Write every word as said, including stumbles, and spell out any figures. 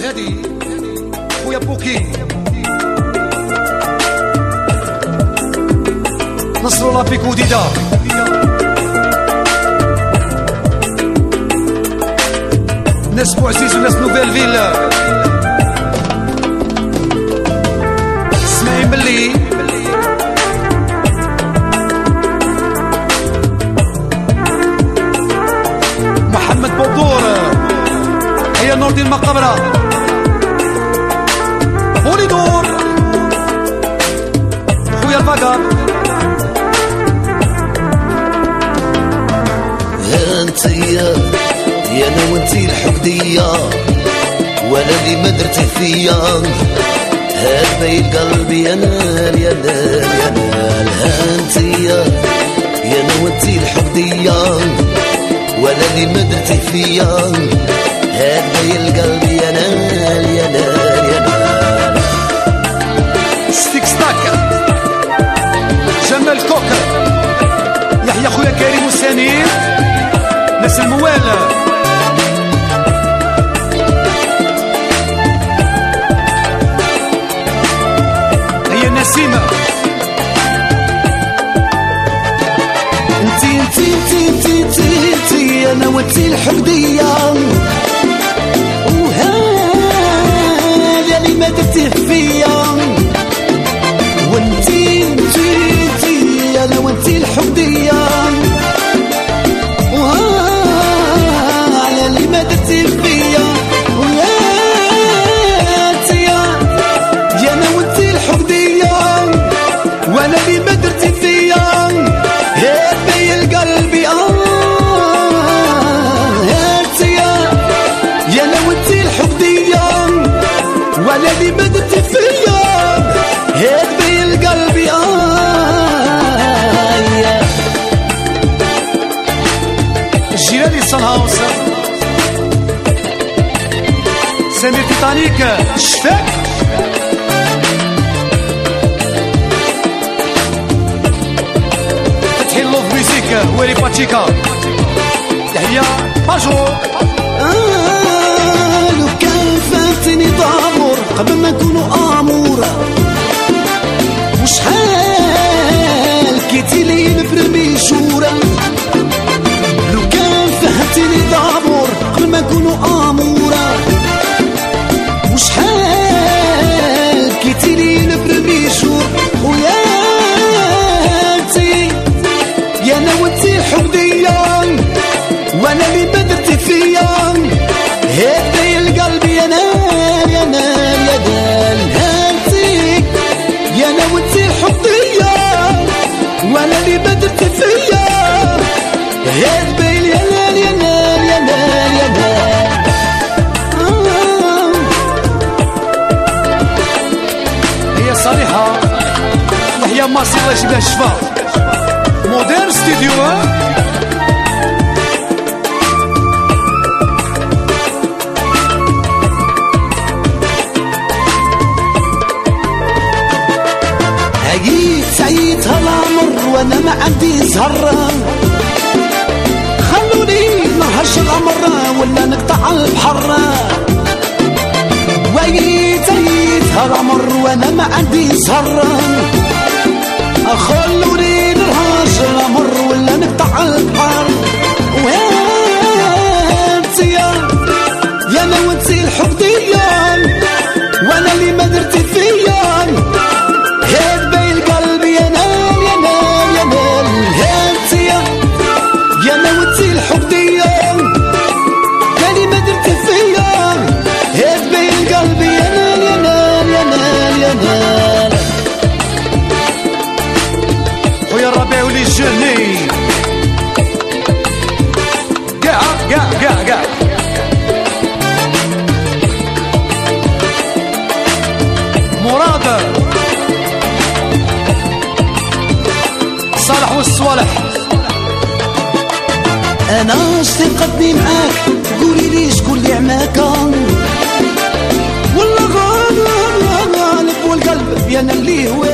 هادي خويا بوكي نصرو لا بيكو ديدا ناس بوعزيز وناس نوفيل فيلا اسمعي ملي محمد بودور هي نور دي المقبرة بولي دور خويا البقر انتيا يا انا وانتي الحقدية ولا اللي ما درتي فيا هاد بين قلبي يا نال يا نال يا نال انتيا يا انا وانتي الحقدية ولا اللي ما درتي فيا هاد بين قلبي يا نال يا نال يا نال ستيك ستاك جمال كوكا يحيى خويا كريم وسمير ناس الموالة هي نسيمة انتي انتي انتي انتي انتي انتي انا وانتي الحقدية وهذا اللي ما درتيه فيا وانتي انتي انتي انا وانتي الحقدية وهذا اللي ما درتيه فيا وانتي يا انا وانتي الحقدية وانا اللي ما درتي فيا هبي القلبي اه انتي يا انا وانتي الحقدية وانا اللي ما درتي فيا هبي القلبي اه الجيراني صن هاوس سمير تيتانيك شفاك فتحي اللوف ميوزيك ويلي باتشيكا يحيى باجو آه لو كان فاتني ضامر قبل ما نكونوا امور وشحال كيتي لي نفرمي شورا لو كان فاتني ضامر قبل ما نكونوا امورا وشحال كيتي لي نفرمي شور ويا انتي يا انا وانتي الحقدية وانا اللي ما درتي فيا هدي القلب يا نار يا نار يا نار انتي يا انا وانتي الحقدية وانا اللي ما درتي فيا هدي يا نار يا نار يا نار يا نار هي صريحة يحيى ماسي الله يجيب لها الشفاء مودير ستوديو عييت عييت هالعمر وانا ما عندي زهرة خلوني نهش القمر ولا نقطع البحر وعييت عييت هالعمر وانا ما عندي زهرة خلوني نهش القمر ولا نقطع البحر وانتي يا انا وانتي الحقدية وانا اللي ما درتي فيا هاد بين قلبي يا نال يا نال يا نال انتي يا انا وانتي الحقدية اللي ما درتي فيا هاد بين قلبي يا نال يا نال يا نال يا نال خويا الربيع ولي الجهني قاع قاع قاع قاع مراد صالح والصوالح انا شتي نقدني معاك قولي لي شكون اللي عماك والله غالب والقلب يا انا اللي هو